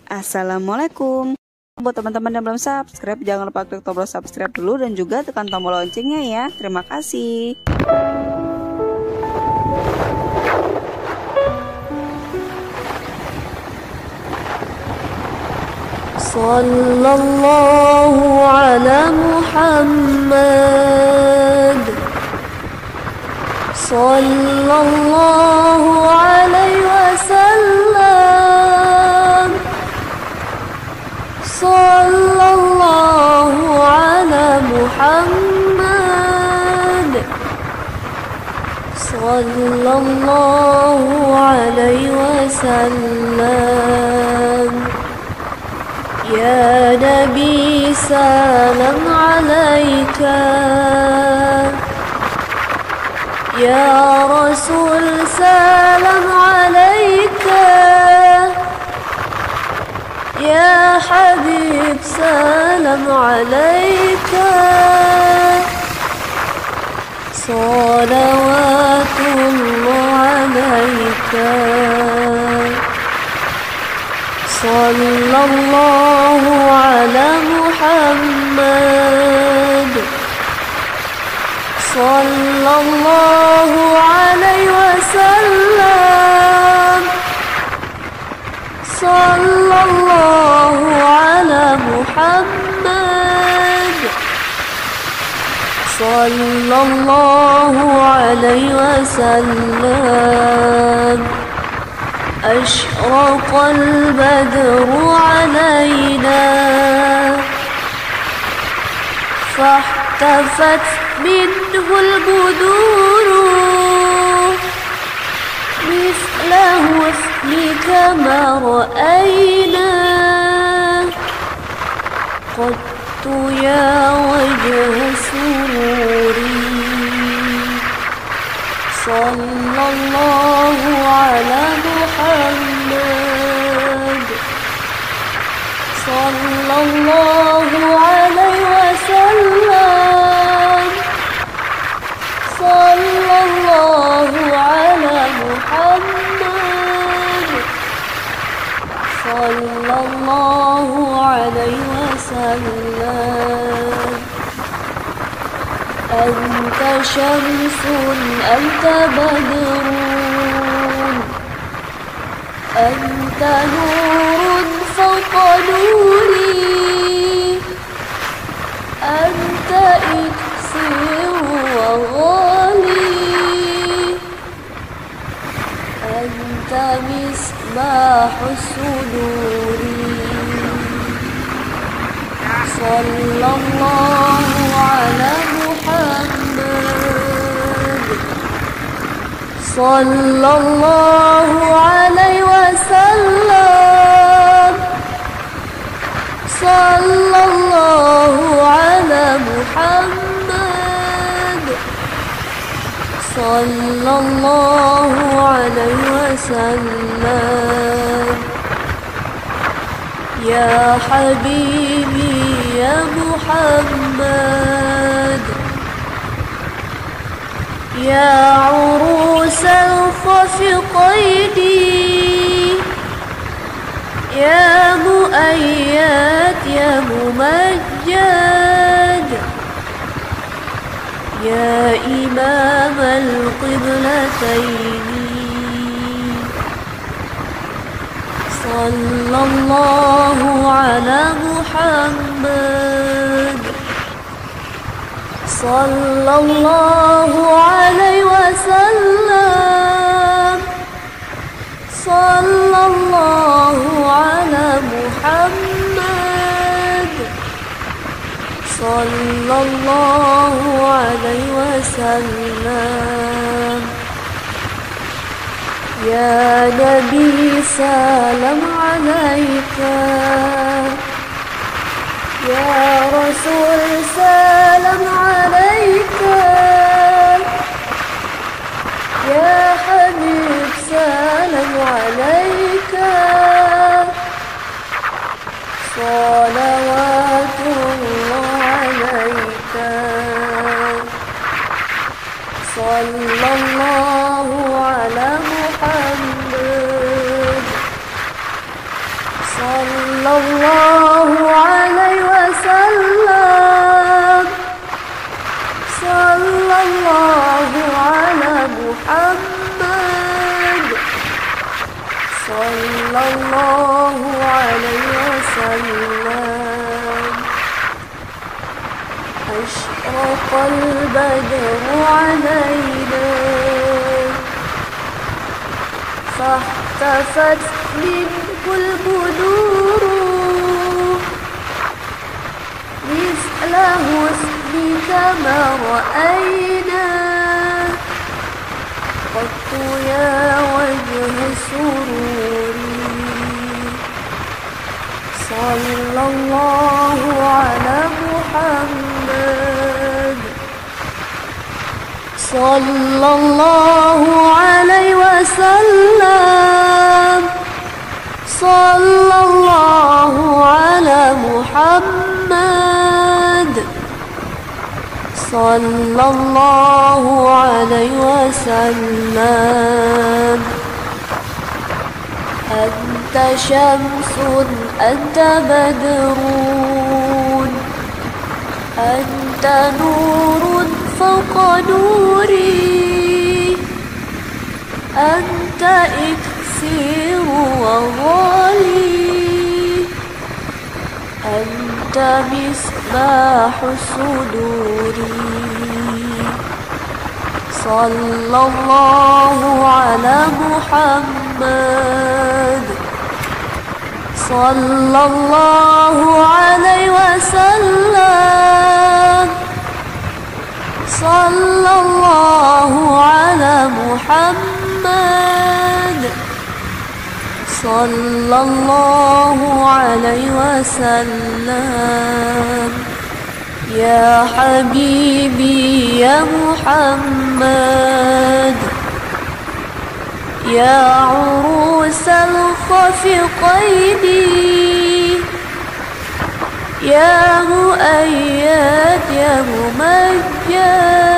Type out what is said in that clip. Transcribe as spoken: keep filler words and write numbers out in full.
Assalamualaikum. Buat teman-teman yang belum subscribe, jangan lupa klik tombol subscribe dulu dan juga tekan tombol loncengnya ya. Terima kasih. Sallallahu ala Muhammad, sallallahu alaihi wasallam, sallallahu ala Muhammad, sallallahu alaihi wasallam. Ya Nabi salam alaika, Ya Rasul salam alaika, Ya Habib salam alaika. Salawatullah alaika. Sallallahu ala Muhammad, sallallahu alaihi wasallam, sallallahu ala Muhammad, sallallahu alaihi wasallam. أشرق البدر علينا فاحتفت منه البدور مثل حسنك ما رأينا قط يا وجه سروري. صلى الله على محمد، صلى الله عليه وسلم، صلى الله على محمد، صلى الله عليه وسلم. أنت شمس أنت بدر أنت نور فوق نوري أنت إكسير وغالي أنت مصباح الصدور. صلى الله على محمد، صلى الله عليه وسلم، صلى الله على محمد، صلى الله عليه وسلم. يا حبيبي يا محمد، يا عروس الخفقين، يا مؤيد يا ممجد، يا إمام القبلتين. صلى الله على محمد، صلى الله عليه وسلم، صلى الله على محمد، صلى الله عليه وسلم. يا نبي سلام عليك، يا رسول سلام عليك، يا حبيب سلام عليك. صلوات الله عليك. صلى الله على محمد، صلى الله عليه وسلم صلى الله على محمد صلى الله عليه وسلم أشرق البدر علينا فاختفت منه البدور مثل حسنك ما رأينا قط يا وجه سروري صلى الله على محمد صلى الله عليه وسلم صلى الله على محمد صلى الله عليه وسلم أنت شمس أنت بدر أنت نور فوق نوري أنت إكسير وغالي أنت مصباح صدوري صلى الله على محمد صلى الله عليه وسلم صلى الله على محمد صلى الله عليه وسلم يا حبيبي يا محمد يا عروس الخفقين يا مؤيد يا ممجد